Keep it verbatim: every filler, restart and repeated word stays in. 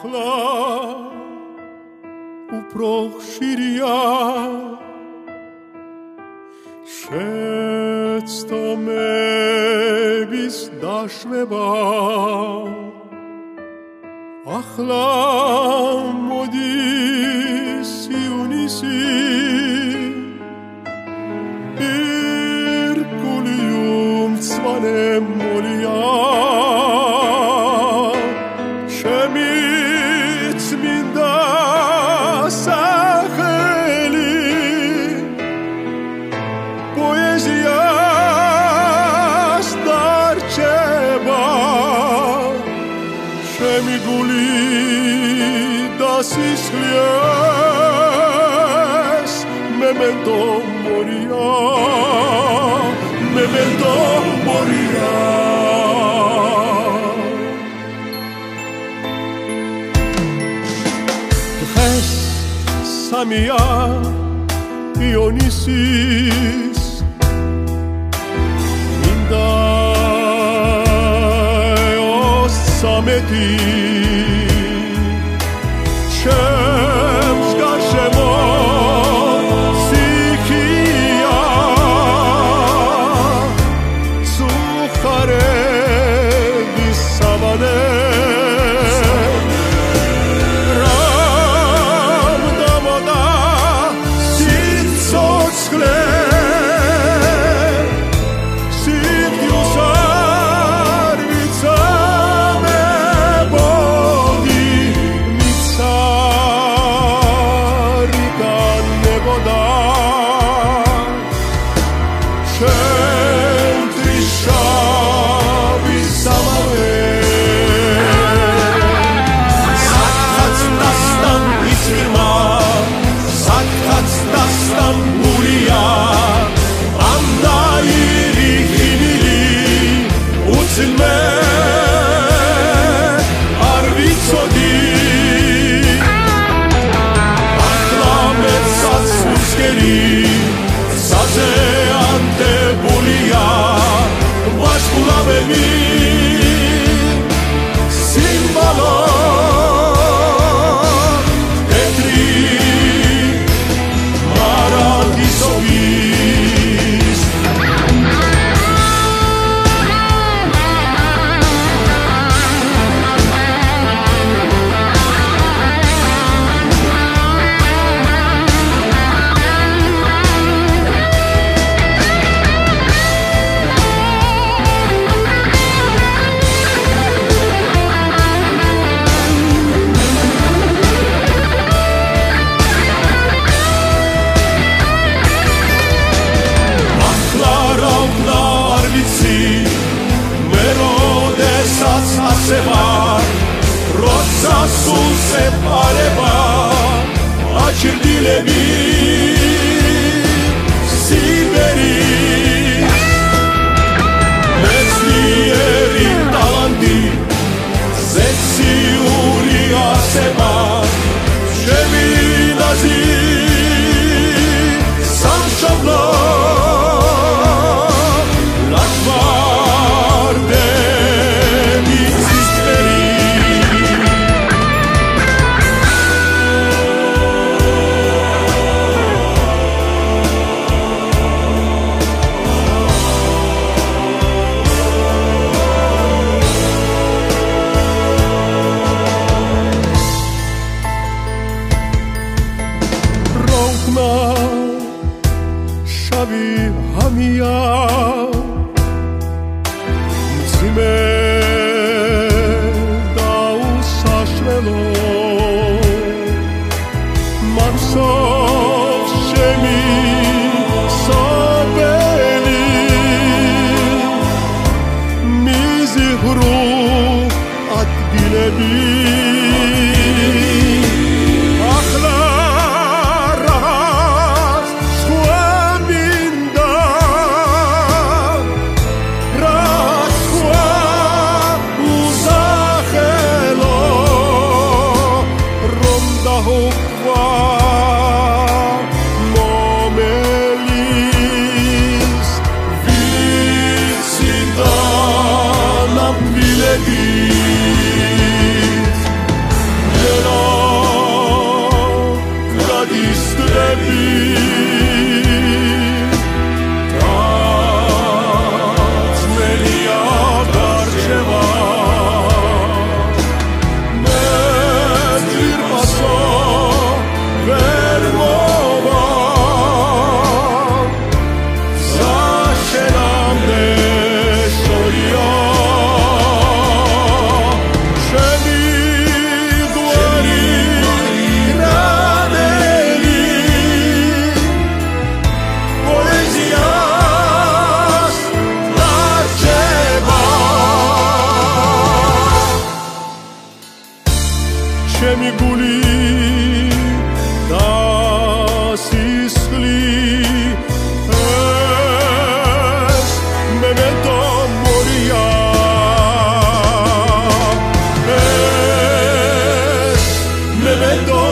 ახლა უფრო ხშირია შეცდომების დაშვება ახლა მოდის ივნისი ირკულიუმ მწვანე მოლია ჩემი წმინდა სახელი პოეზიას დარჩება ჩემი გული დასისხლეს memento morirà memento morirà დღეს სამია იონისის მინდა ოს სამეთი ჩემს გარშემო სიქია სუხარების სავანე რამ დამოდა სიცოცხლე სიკვდილს არ ვიცამებოდი მიცარი განებოდა ჩემთვის შავი სამავე საკაც დასტამ იცირმა საკაც დასტამ გულია ამდაირი ხინილი უცილმე არ ვიცოდი ახლა მეცაც უსგერი საძე ანტებულია ვაშკულავები სიმბოლო ეთრი მარადისობის როცა სულ სეპარება აჩრდილები სიბერი მეცნიერი ტალანტი ზეციური არსება ჩემი ნაზი სამშობლო შავი ჰამია მძიმე და უსაშველო მახსოვს ჩემი სოფელი მიზღრუ ადგილები pe